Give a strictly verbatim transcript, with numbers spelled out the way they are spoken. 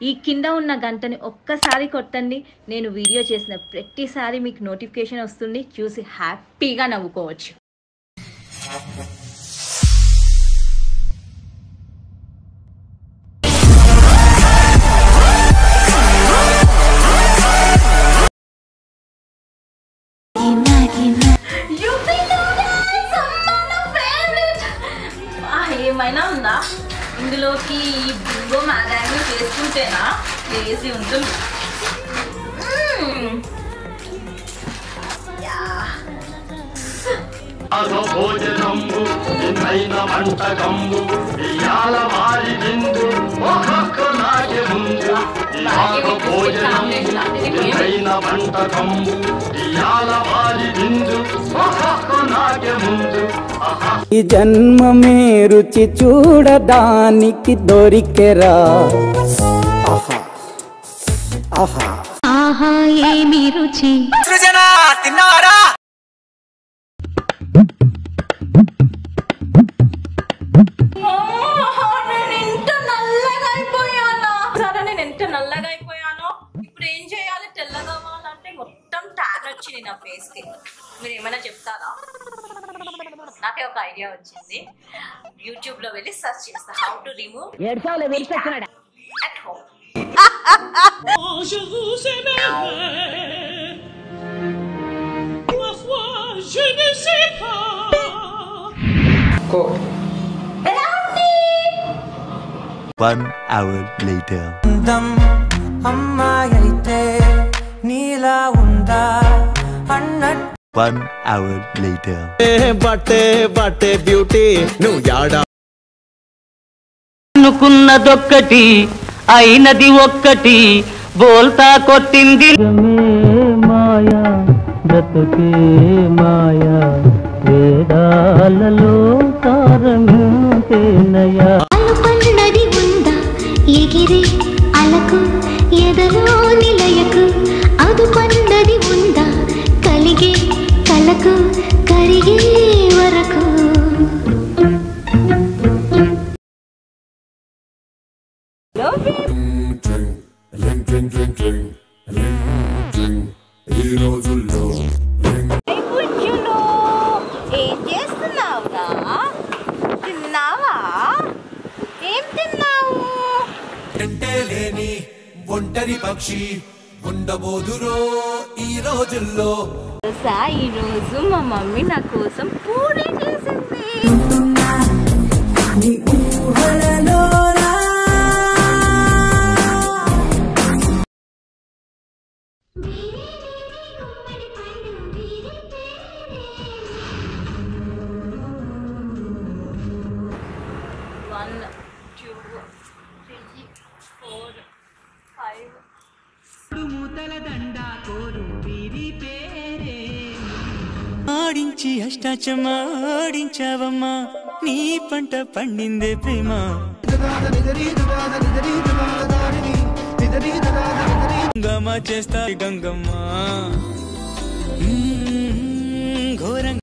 ఈ కింద ఉన్న గంటని ఒక్కసారి కొట్టండి. నేను వీడియో చేసిన ప్రతిసారి మీకు నోటిఫికేషన్ వస్తుంది, చూసి హ్యాపీగా నవ్వుకోవచ్చు. ఏమైనా ఉందా ఇందులోకి? ఈ బింగో మ్యాగీ చేసుకుంటేనా చేసి ఉంటుంది. ఈ జన్మమే రుచి చూడడానికి దొరికెరా. ఆహా ఆహా ఆహా ఏమి రుచి. సృజన తిన్నారా? నల్లగా అయిపోయాను. ఇప్పుడు ఏం చేయాలి? తెల్లగా అవ్వాలంటే మొత్తం ట్యాన్ వచ్చింది నా ఫేస్ కి. మీరు ఏమైనా చెప్తారా? నాకే ఒక ఐడియా వచ్చింది. యూట్యూబ్ లో వెళ్ళి సెర్చ్ చేస్తా, how to remove at home. One hour later. One hour later. బట్టే బట్టే బ్యూటీ నువ్వు యాడా అనుకున్నదొక్కటి అయినది ఒక్కటి బోల్తా కొట్టింది. మాయా బ్రతుకే మాయా వేదాలలో సారమేనయా. అలుపన్నది ఉందా ఎగిరే అలకు ఎదలో నిలయకు. అదుపన్నది ఉందా కలిగే కలకు కరిగే వరకు. ఏం చేస్తున్నావురా? తిన్నావా? ఏం తిన్నావు? అంటే లేని ఒంటరి పక్షి ఉండబోదురో ఈ రోజుల్లో. ఈ రోజు మా మమ్మీ నా కోసం పూరీ చేసింది. One two three four five. ఆడించి అష్టాచమాడించావమ్మా నీ పంట పండిందే ప్రేమ. గంగమ్మ చేస్తా గంగమ్మ ఘోరంగా